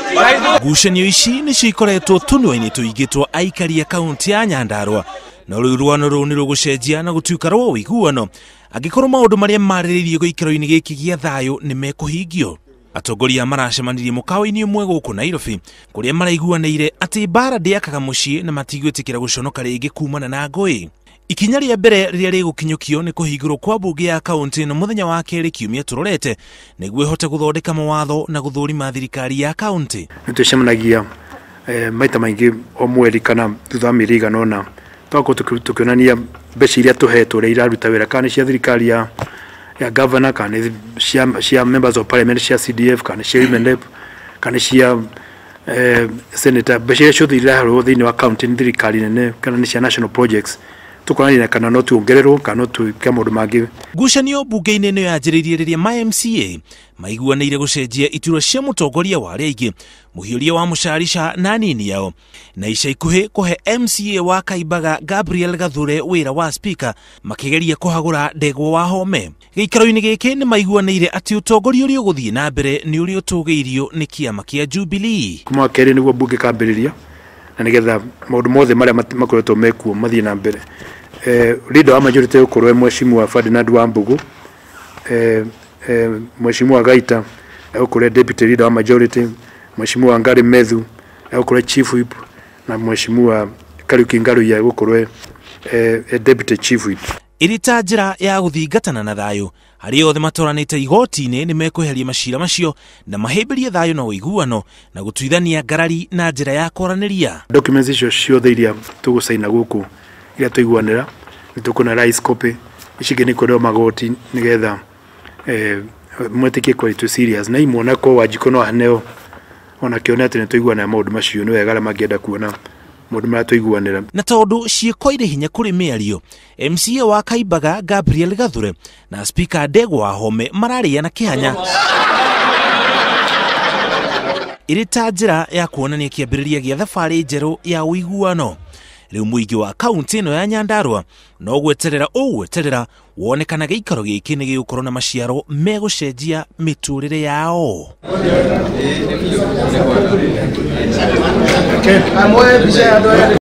Ngucanio ici nicio ikoretwo tunua-ini tuingĩ twa aikari a kaunti ya Nyandarua na rũrũano rũu nĩ rũgũcenjia na gũtuĩka rwa ũiguano angĩkorwo maũndũ marĩa marĩrĩirio gĩikaro-inĩ gĩkĩ gĩa thayũ nĩ mekũhingio. Atongoria maracemanirie mũkawa-inĩ ũmwe gũkũ Nairobi kũrĩa maraiguanĩire atĩ mbara ndĩakaga mũciĩ na matigwĩtĩkĩra gũconoka rĩngĩ kumana na ngũĩ. Ikinya rĩa mbere rĩrĩa rĩgũkinyũkio nĩ kũhingũrwo kwa mbunge ya kaunti no mũthenya wa kerĩ kiumia tũrorete nĩguo ĩhote gũthondeka mawatho na gũthũrima thirikari ya kaunti. Nĩtũcemanagia maita maingĩ o mweri kana thutha wa mĩeri ĩigana ũna twakorwo tukionania mbeca iria tũhetwo ũrĩa iraruta wĩra kana cia thirikari ya governor kana cia members of parliament cia CDF kana cia women rep kana cia senator mbeca iria ciothe iraharwo thĩinĩ wa kaunti nĩ thirikari nene kana nĩ cia national projects tukonania kana no tuongererwo kana no twĩke maũndũ mangĩ. Ngucanio mbunge-inĩ nĩ yanjĩrĩirie rĩrĩa ma-MCA maiguanĩire gũcenjia iturwa cia mũtongoria wa arĩa aingĩ mũhiũria wa Mũcharicha na anini yao na ica ikuhĩ kũhe MCA wa Kaimbaga Gabriel Gathure wĩra wa speaker makĩgeria kũhagũra Ndegwa Wahome. Gĩikaro-inĩ gĩkĩ nĩ maiguanĩire atĩ ũtongoria ũrĩa ũgũthiĩ na mbere nĩ ũrĩa ũtũgĩirio nĩ kĩama kĩa Jubilee. Kuma wa kerĩ nĩguo mbunge kambĩrĩria na nĩgetha maũndũ mothe marĩa makoretwo mekuo mathiĩ na mbere. Leader wa majority ukorwe Mheshimiwa Ferdinand Wambugu, Mheshimiwa Gaita ukorwe deputy leader wa majority, Mheshimiwa Ngari Methu ukorwe chief whip na Mheshimiwa Kariuki Ngaruya ukorwe deputy chief whip. Irita njĩra ya gũthingatana na thayũ harĩ othe matoranĩte igoti-inĩ nĩ mekweheria macira macio na mahĩmbĩrie thayũ na ũiguano na gũtuithania ngarari na njĩra ya kwaranĩria. Documents icio ciothe iria tũgũcaina gũkũ iria tũiguanĩra nĩ tũkona rice copy icingĩ nĩ kũreo magoti nĩgetha mwĩtĩkie kwari serious na imwe onako Wanjikũ no haneo ona kĩone atĩ nĩ tũiguanĩra maũndũ macio nĩ wega arĩa mangĩenda kuona maũndũ marĩa tũiguanĩra. Na tondũ ciĩko irĩ hinya kũrĩ mĩario, MCA wa Kaimbaga Gabriel Gathure na speaker Ndegwa Wahome mararĩana kĩhanya irĩ ta njĩra ya kuonania kĩambĩrĩria gĩa thabarĩ njerũ ya ũiguano. Rĩu mũingĩ wa kaunti ĩno ya Nyandarua no gweterera wonekana gĩikaro gĩkĩ nĩ gĩgũkorwo na maciaro megũcenjia mĩtũrĩre yao.